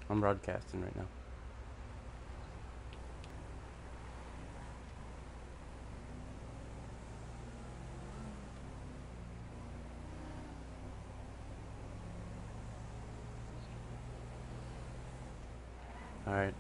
I'm broadcasting right now. Alright.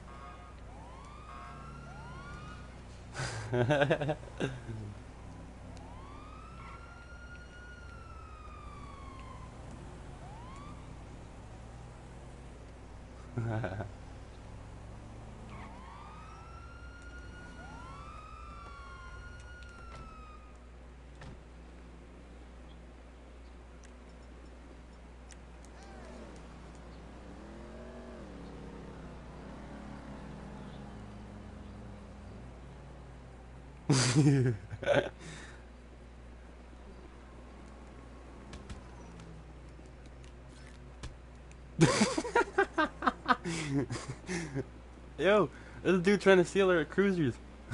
Yo, this dude trying to steal our cruisers.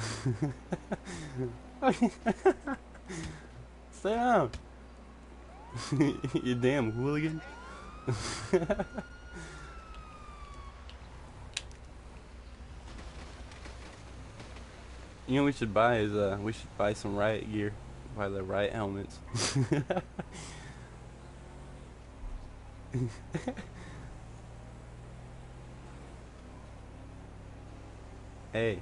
Stay down. You damn hooligan. You know what we should buy is we should buy some riot gear. Buy the riot helmets. Hey.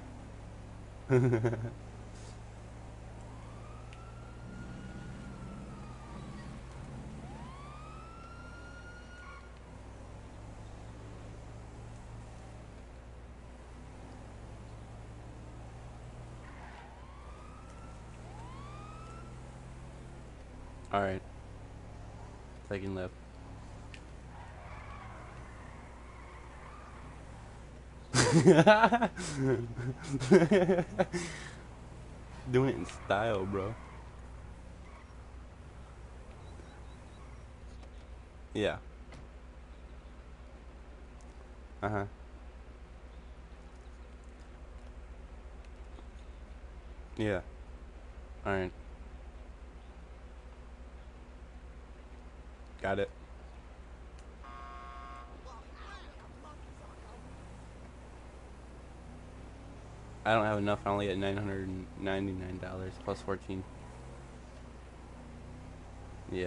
Alright. Taking left. Doing it in style, bro. Yeah. Uh huh. Yeah. Alright. Got it. I don't have enough. I only get $999 plus 14. Yeah.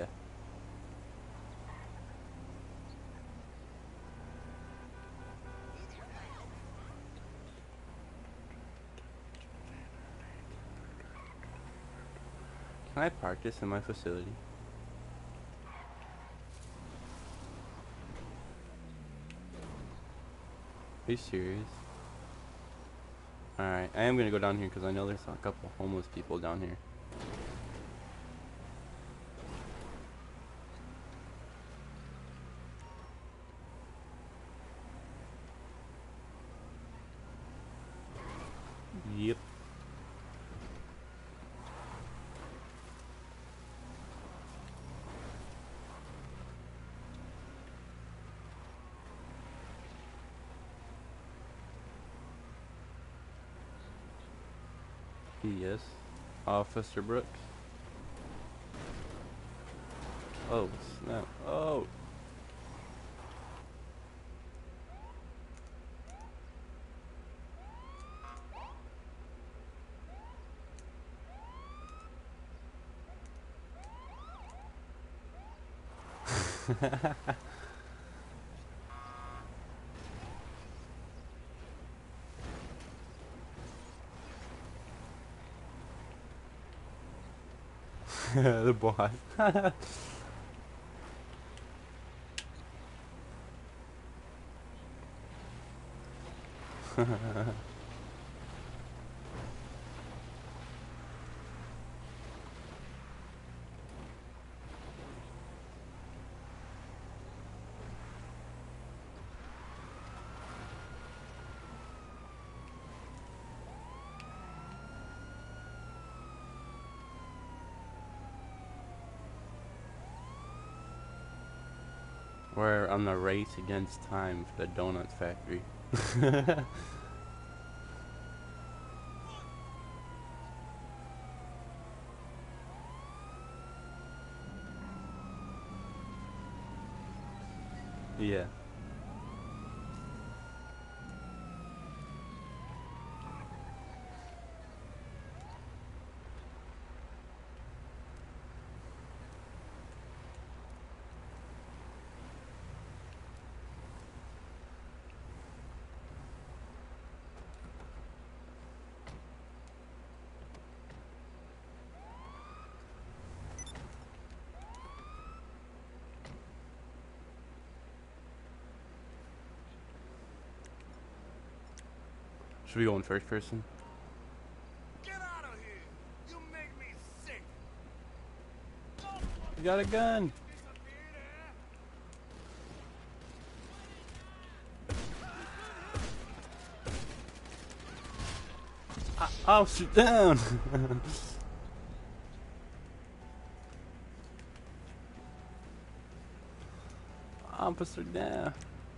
Can I park this in my facility? Are you serious? Alright. I am gonna go down here because I know there's a couple homeless people down here. Yep. Yes. Officer Brooks. Oh, snap. Oh. The boss. We're on the race against time for the donut factory. Yeah. Should we go in first person? Get out of here! You make me sick! You got a gun! I'll shoot down! Officer down.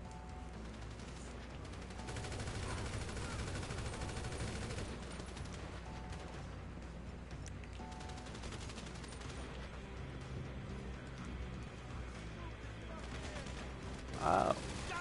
Oh.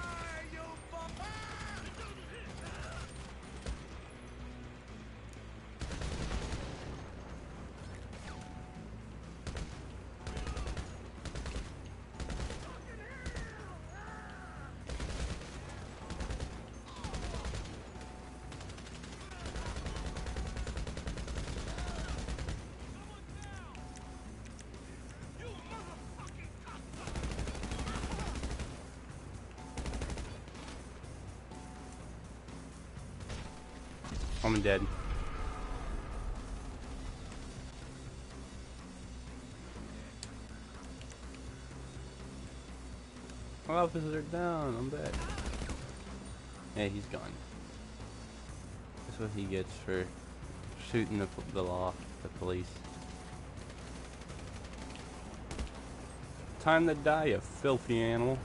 I'm dead. Officer down, I'm back. Yeah, he's gone. That's what he gets for shooting the law, the police. Time to die, you filthy animal.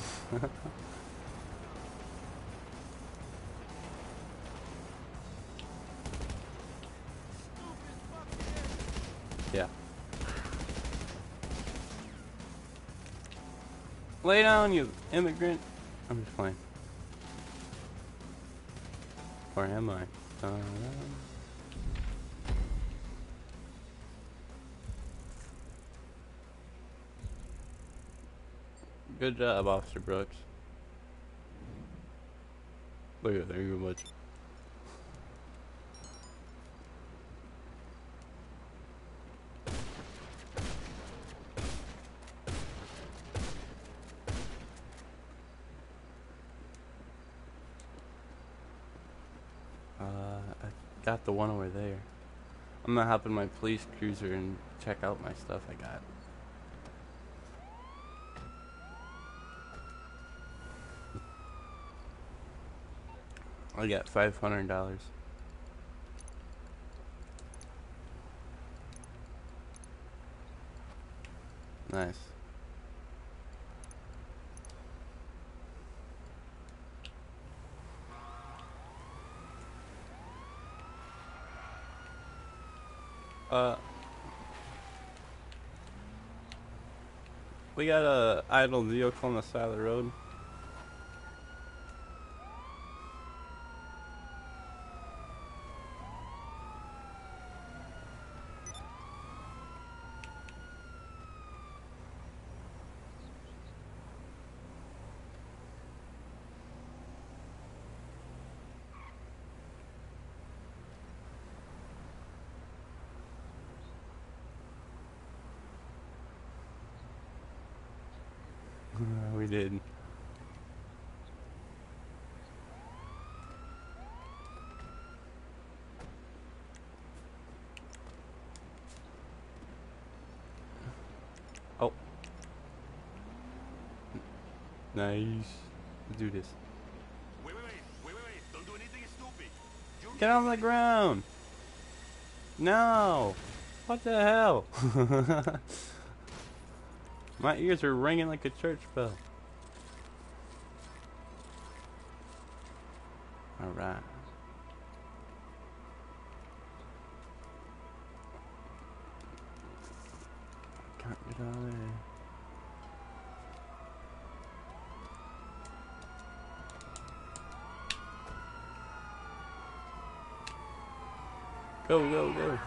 Yeah. Lay down, you immigrant. I'm just playing. Or am I? Good job, Officer Brooks. Look at that, thank you very much. I got the one over there. I'm gonna hop in my police cruiser and check out my stuff I got. I got $500. Nice. We got a idle vehicle on the side of the road. We did. Oh. Nice. Let's do this. Wait. Don't do anything stupid. Get on the ground. No. What the hell? My ears are ringing like a church bell. Alright. Can't get out of there. Go.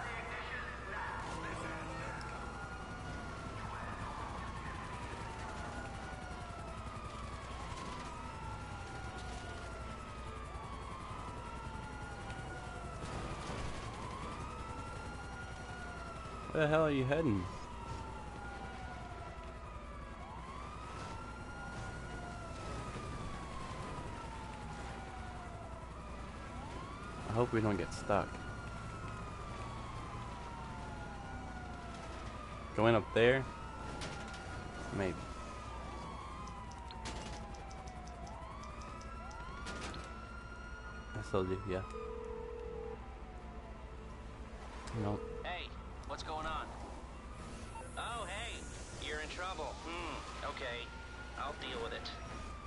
Where the hell are you heading? hope we don't get stuck. Going up there? Maybe. I still do, yeah. Nope. Hey, what's going on? Oh, hey, you're in trouble. Okay. I'll deal with it.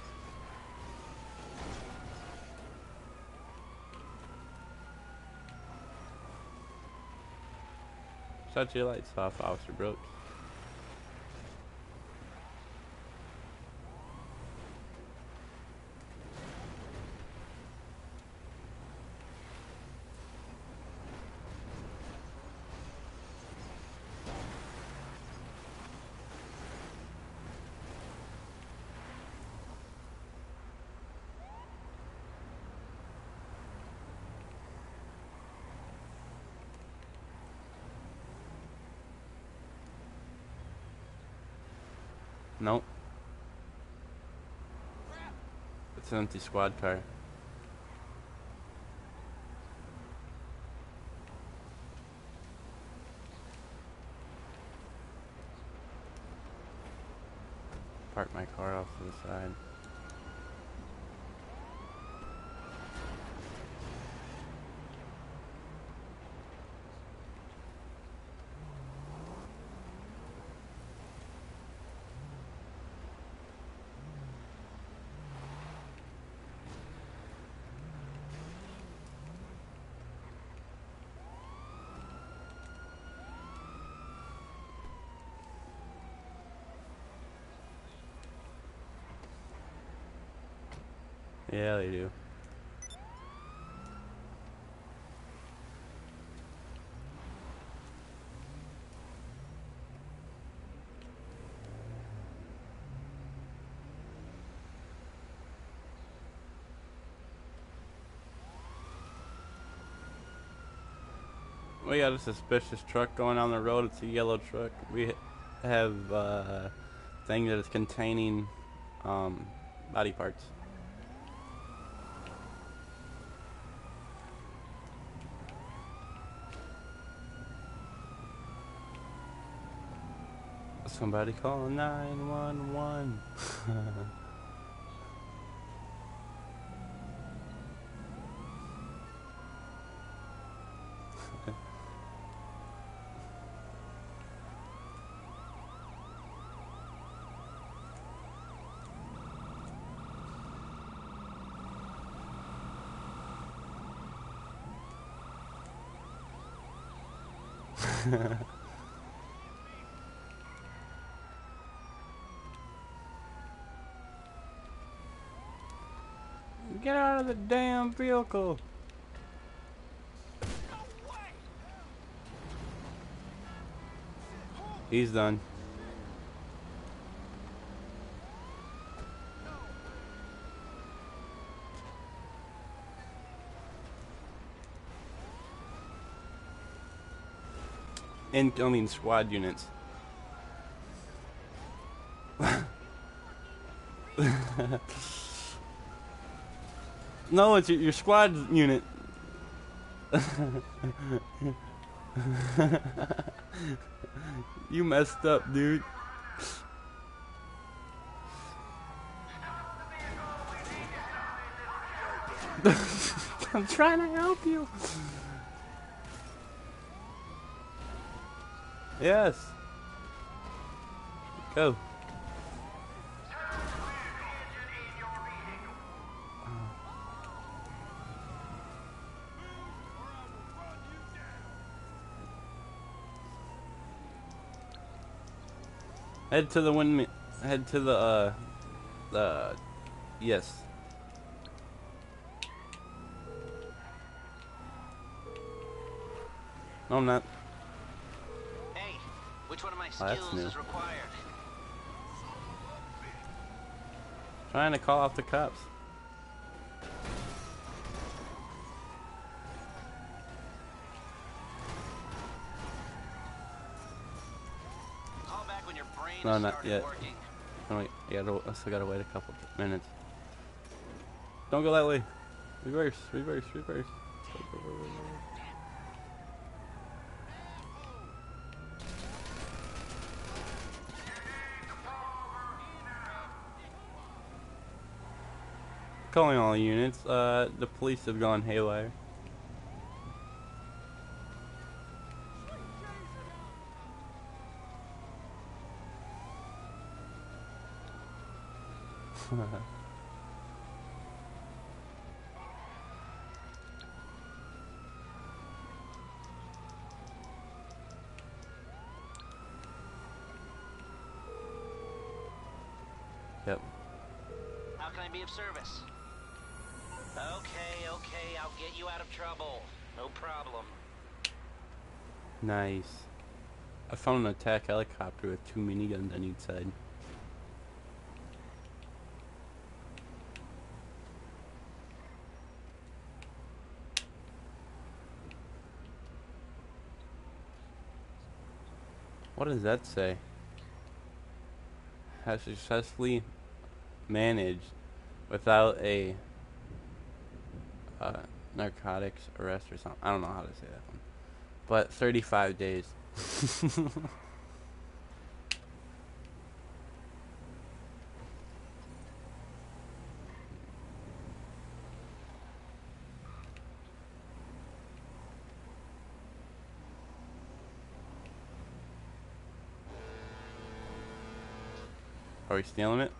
Shut your lights off, Officer Brooks. Nope. It's an empty squad car. Park my car off to the side. Yeah, they do. We got a suspicious truck going on the road. It's a yellow truck. We have a thing that is containing body parts. Somebody call 911. Get out of the damn vehicle. He's done. Incoming squad units. No, it's your squad unit. You messed up, dude. I'm trying to help you. Yes. Go. Head to the windmill. Head to the yes. No, I'm not. Hey, which one of my that's skills new. is required? Trying to call off the cops. Call back when your brain No, has not started yet. working. Oh, wait, I still gotta wait a couple minutes. Don't go that way. Reverse, reverse, reverse. Calling all units. The police have gone haywire. Yep. How can I be of service? Okay, okay, I'll get you out of trouble. No problem. Nice. I found an attack helicopter with 2 miniguns on each side. What does that say? Has successfully managed without a narcotics arrest or something. I don't know how to say that one. But 35 days. Are we stealing it?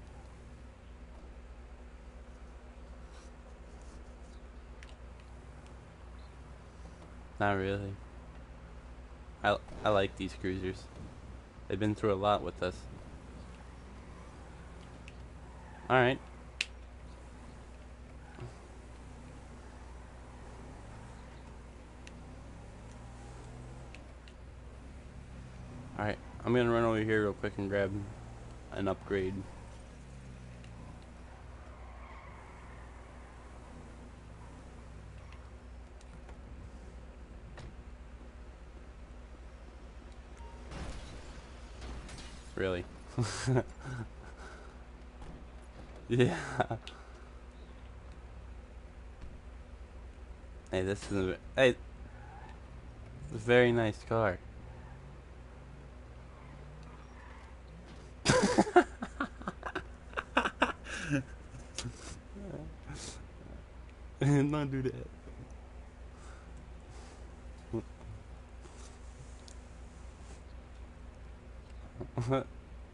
Not really. I like these cruisers. They've been through a lot with us. Alright. Alright, I'm gonna run over here real quick and grab an upgrade. Really? Yeah. Hey, this is a very nice car. Don't do that.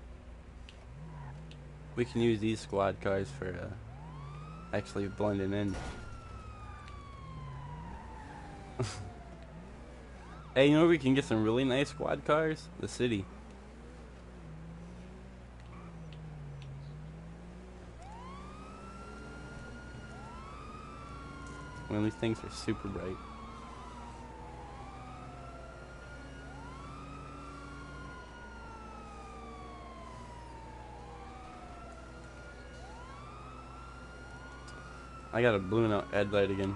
We can use these squad cars for actually blending in. Hey, you know where we can get some really nice squad cars? The city. Well, these things are super bright. I got a blown out headlight again.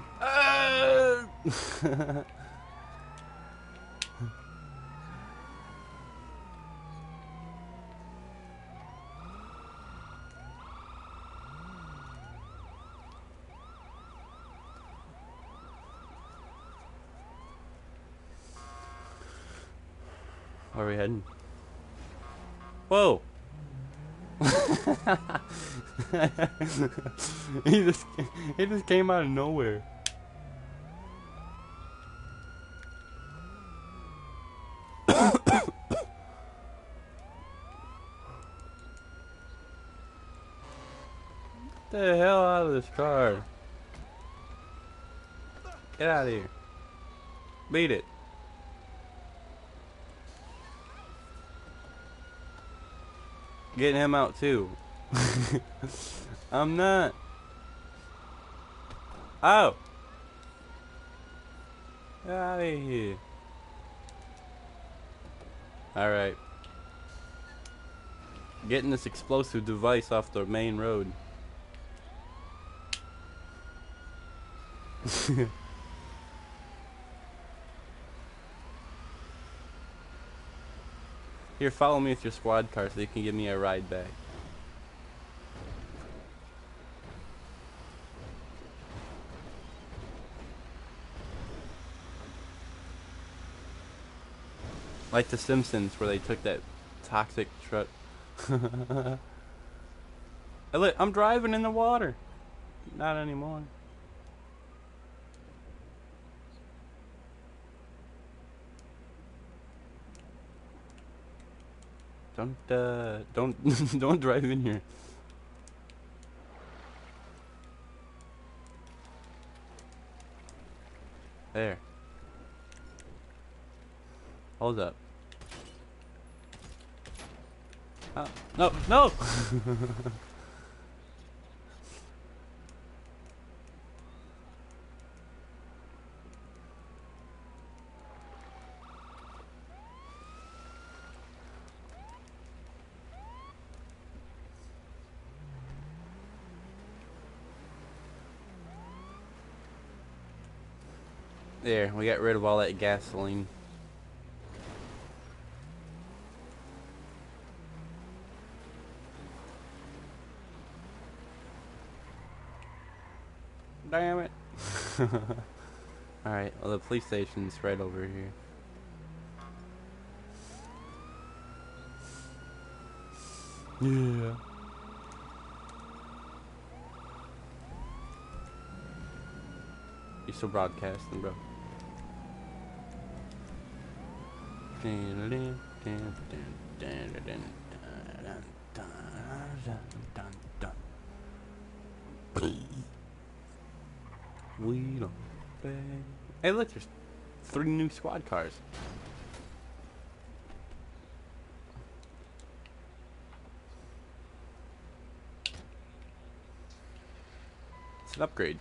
Where are we heading? Whoa! he just came out of nowhere. Get the hell out of this car. Get out of here. Beat it. Getting him out too. I'm not. Oh. Get out of here. Alright. Getting this explosive device off the main road. Here, follow me with your squad car so you can give me a ride back. Like The Simpsons, where they took that toxic truck. I'm driving in the water. Not anymore. Don't don't drive in here. There. Hold up. No, no! There, we got rid of all that gasoline. Damn it. Alright, well the police station's right over here. Yeah. You still broadcasting, bro. We don't beg. Hey, look, there's 3 new squad cars. It's an upgrade.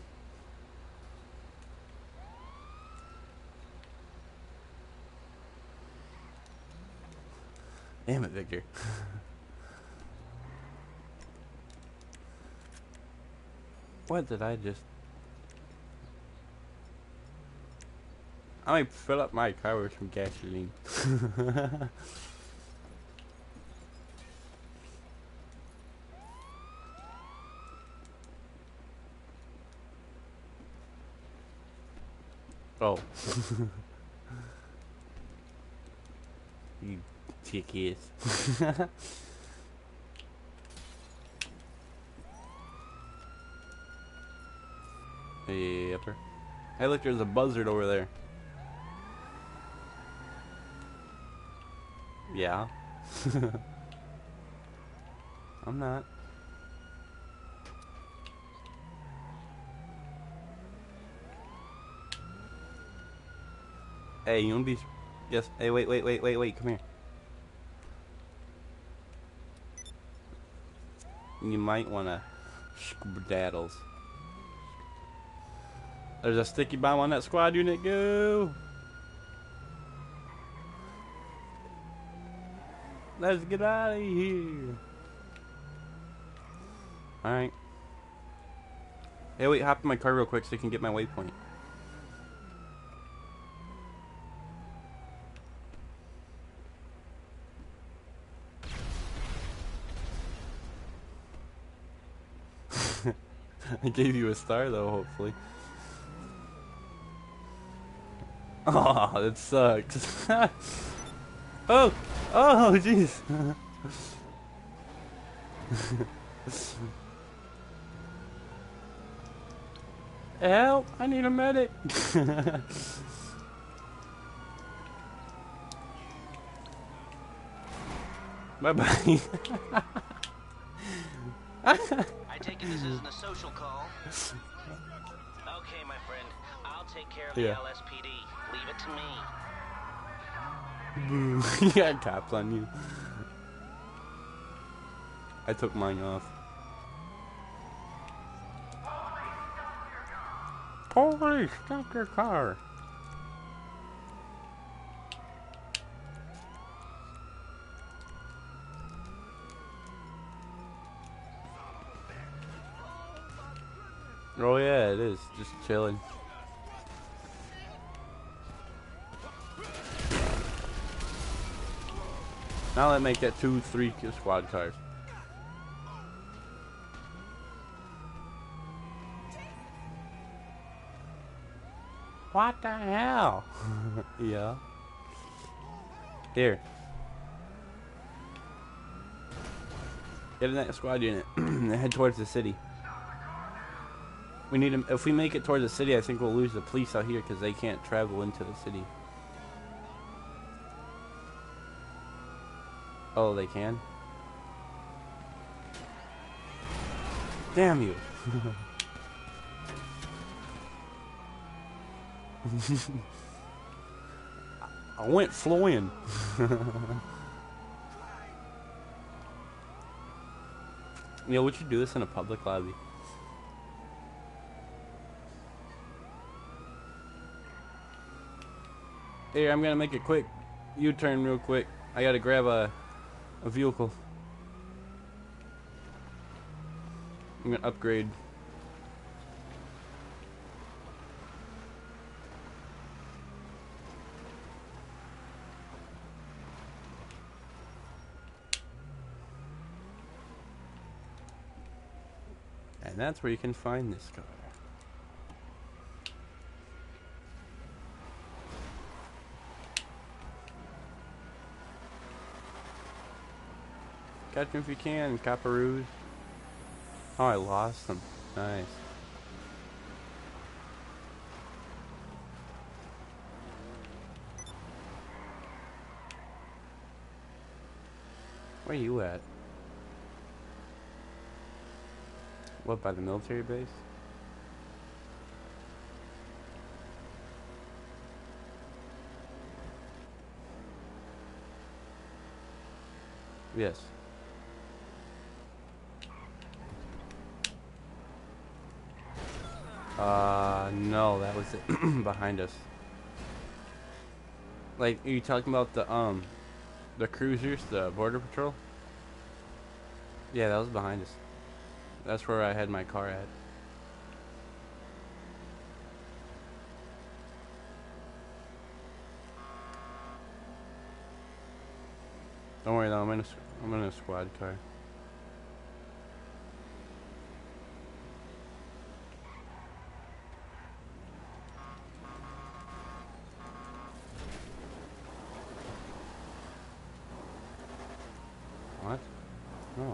Damn it, Victor. What did I just... I might fill up my car with some gasoline. Oh. You dickheads. Yep. Hey, look, there's a buzzard over there. Yeah. I'm not. Hey, you wanna be... Yes. Hey, wait, come here. You might wanna... Skedaddles. There's a sticky bomb on that squad unit, go! Let's get out of here. Alright. Hey, wait, hop in my car real quick so you can get my waypoint. I gave you a star though, hopefully. Oh, that sucks. Oh! Oh, jeez! Help! I need a medic! Bye-bye. I take it this isn't a social call. Okay, my friend. I'll take care of the LSPD. Leave it to me. Boo. He got cops on you. I took mine off. Police, stop your car. Oh yeah, it is. Just chilling. Now let's make that 2-3 squad cars. What the hell? Yeah. Here. Get in that squad unit and head towards the city. We need them. If we make it towards the city, I think we'll lose the police out here because they can't travel into the city. Oh, they can? Damn you. I went flying. You know, would you do this in a public lobby? Here, I'm gonna make a quick U-turn real quick. I gotta grab a vehicle. I'm gonna upgrade. And that's where you can find this car. Catch him if you can, Caparoos. Oh, I lost him. Nice. Where you at? What, by the military base? Yes. No, that was it. Behind us. Like, are you talking about the cruisers, the border patrol? Yeah, that was behind us. That's where I had my car at. Don't worry though, I'm in a squad car. What? Oh.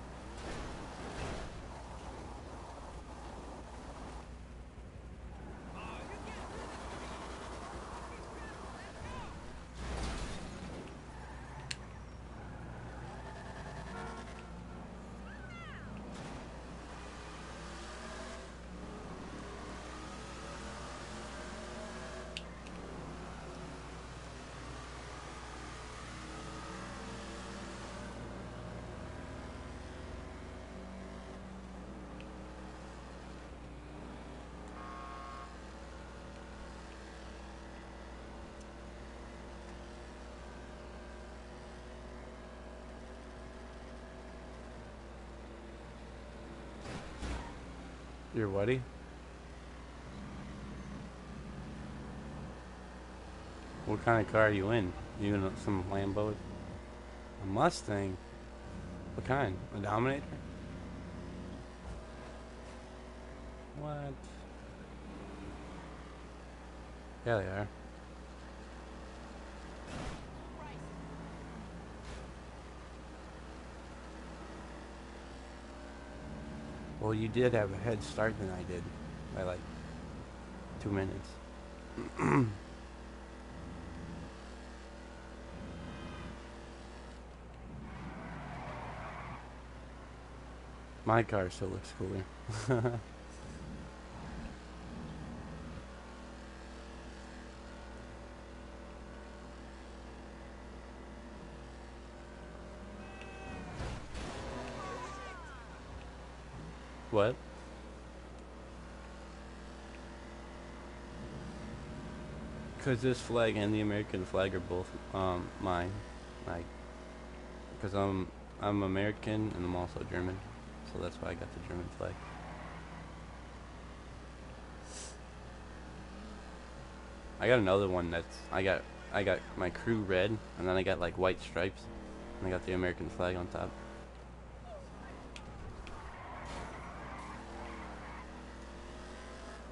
You're whatty? What kind of car are you in? You in some Lambo? A Mustang? What kind? A Dominator? What? Yeah, they are. Well, you did have a head start than I did by like 2 minutes. My car still looks cooler. What? Because this flag and the American flag are both mine. Like, because I'm American and I'm also German, so that's why I got the German flag. I got another one that's I got my crew red, and then I got like white stripes, and I got the American flag on top.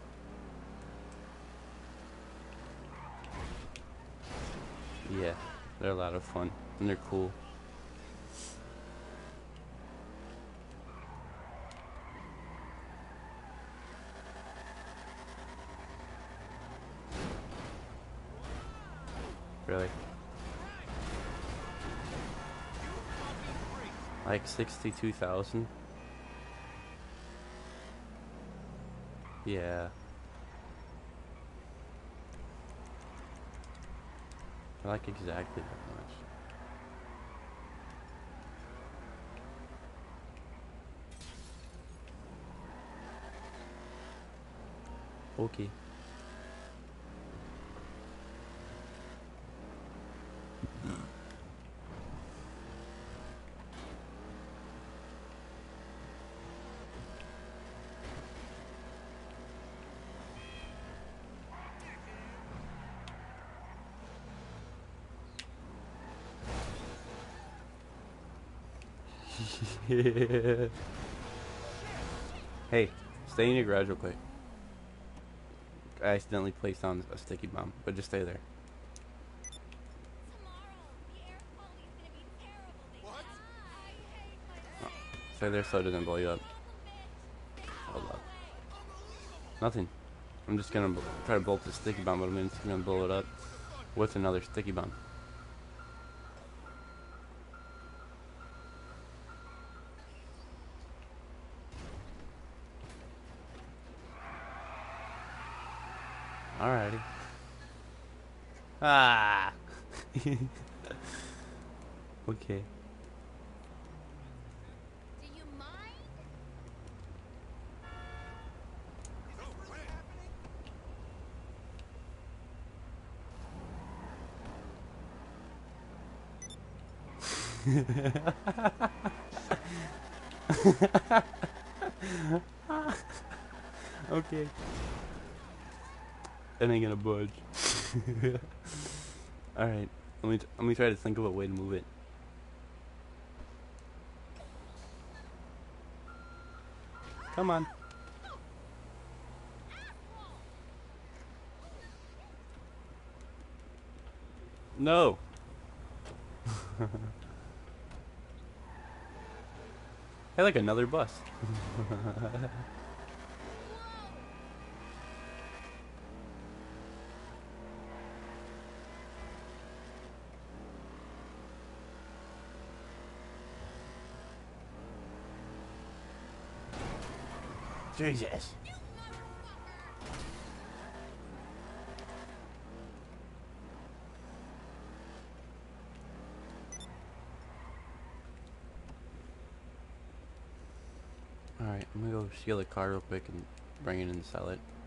Yeah. They're a lot of fun and they're cool. Really? Like 62,000? Yeah. I like exactly that much. Okay. Hey, stay in your garage real quick. I accidentally placed on a sticky bomb, but just stay there. Oh, stay there so it doesn't blow you up. Hold up. Nothing. I'm just gonna try to bolt the sticky bomb, but I'm just gonna blow it up with another sticky bomb. Alrighty. Ah. Okay. Do you mind? Okay. That ain't gonna budge. Alright. Let me try to think of a way to move it. Come on. No. Hey, like another bus. Jesus. Alright, I'm gonna go steal the car real quick and bring it in and sell it.